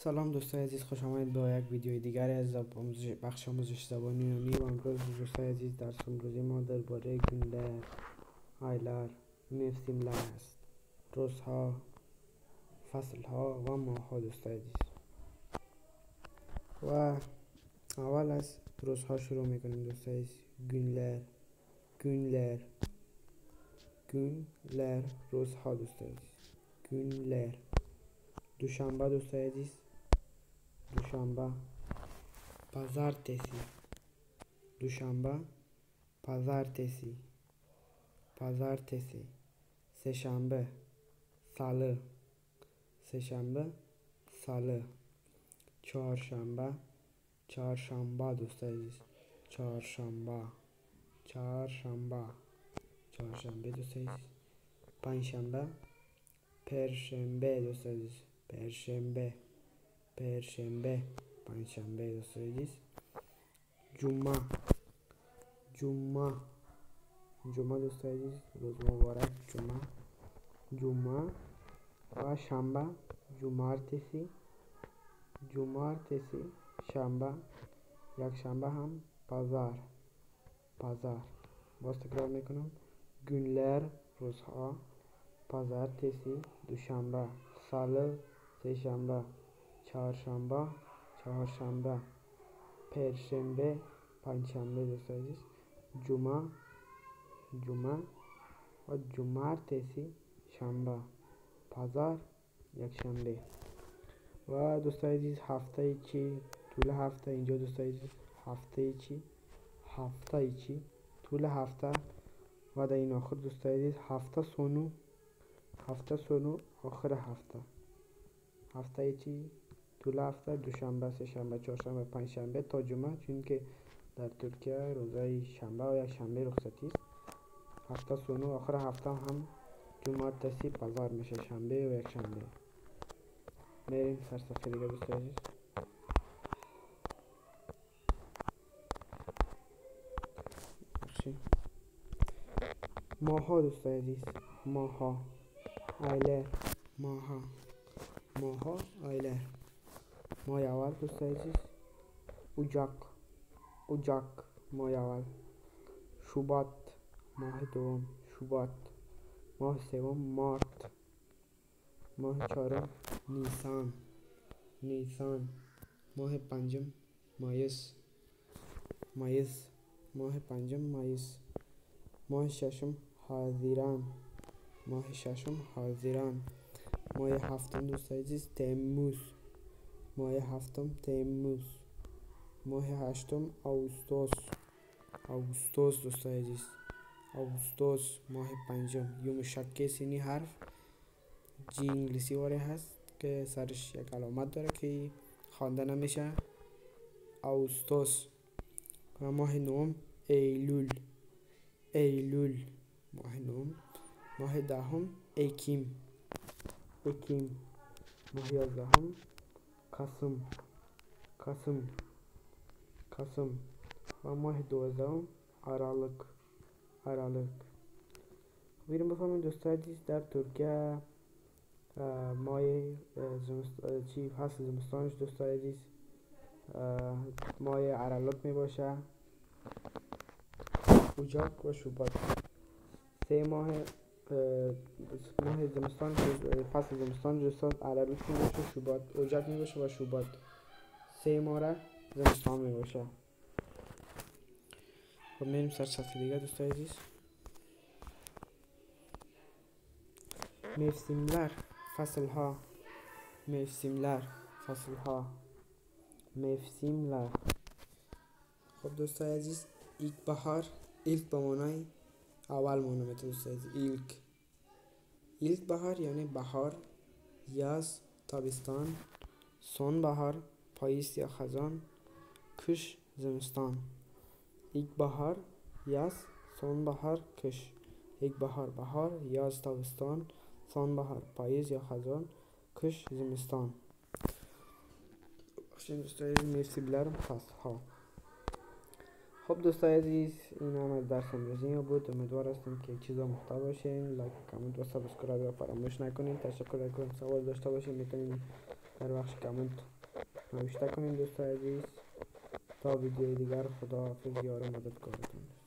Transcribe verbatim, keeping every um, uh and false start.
سلام دوستای عزیز، خوش آمدید به یک ویدیوی دیگری از آموزش بخش آموزش زبان یونانی. و امروز دوستای عزیز درس امروزی ما درباره günler، aylar، mevsimler است. روزها، فصلها و ماهها دوستای عزیز. و اول از روزها شروع میکنیم دوستای عزیز. günler günler günler روزها دوستای عزیز. günler دوشنبه دوستای عزیز. دوشنبه. pazartesi دوشنبه. pazartesi pazartesi سه‌شنبه. salı سه‌شنبه. salı çarşamba çarşamba دوستای عزیز. çarşamba çarşamba çarşamba دوستای عزیز. پنجشنبه. perşembe دوستای عزیز. perşembe perşembe پنجشنبه دوستای عزیز. جمعه جمعه جمعه دوستای عزیز، روز مبارک جمعه. جمعه و شنبه. cumartesi cumartesi شنبه. یک شنبه هم pazar pazar. باز تکرار میکنم. günler روزها. pazartesi دوشنبه. salı سه‌شنبه. çarşamba çهارشنبه. perşembe پنجشنبه دوستای عزیز. جمعه جمعه و cumartesi شنبه. pazar یکشنبه. و دوستای عزیز هفته چی؟ طول هفته اینجا دوستای عزیز. هفته چی؟ هفته چی؟ طول هفته. و در این آخر دوستای عزیز هفته سونو. هفته سونو آخر هفته. هفته چی؟ طول هفته دوشنبه، سه‌شنبه، چهارشنبه، پنجشنبه تا جمعه، چون که در ترکیه روزهای شنبه و یک شنبه رخصتی است. هفته سونو آخر هفته هم cumartesi pazar میشه، شنبه و یک شنبه. میریم سر صفحه دیگه دوستای عزیز. ماها دوستای عزیز. ماها. aylar ماها ماها aylar. ماه اول دوستای عزیز ocak ocak ماه اول. شوبات ماه دوم شوبات. ماه سوم مارت. ماه چهارم نیسان نیسان. ماه پنجم مایس مایس. ماه پنجم مایس. ماه ششم هازیران ماه ششم هازیران. ماه هفتم دوستای عزیز تemmuz. ماه هفتم تemmuz. ماه هشتم آگوستوس آگوستوس دوستای عزیز. آگوستوس ماه پنجم. یه مشکل سینی حرف جی انگلیسی واره هست که سرش یک علامت داره که خوانده نمیشه. آگوستوس. و ماه نهم ایلول ایلول ماه نهم. ماه دهم اکیم اکیم. ماه یازدهم kasım kasım kasım. و ماه دوازدهم aralık aralık. بیریم بفهمیم دوستای عزیز در ترکیه ماه چی فصل زمستانش دوستای عزیز ماه aralık می باشه. ocak و شوبات. سه ماه ماه زمستان فصل زمستان دوستان aralık می باشه، شوبات ocak می باشه و شوبات. سه ماه را زمستان می باشه. خب میریم سر صفحه دیگه دوستای عزیز. mevsimler فصلها. mevsimler فصلها. mevsimler. خب دوستای عزیز ilk bahar ilk به معنای اول معنی میده دوستای عزیز. ilk ilk bahar یعنی بهار. یاز تابستان. sonbahar پاییز یا خزان. kış زمستان. ilk bahar yaz sonbahar kış. ilk bahar bahar yaz تابستان sonbahar پاییز یا خزان kış زمستان. بخشین دوستای عزیز mevsimler فصلها. خب دوستای عزیز این هم از درس امروزی بود. امیدوار هستم که چیزا مفید باشین. لایک کامنت و سابسکرایب را فراموش نکنین. تشکر میکنم. سوال داشته باشین میتونین در بخش کامنت نوشته کنین دوستای عزیز. تا ویدیوی دیگر خداحافظ، یار و مددگارتون.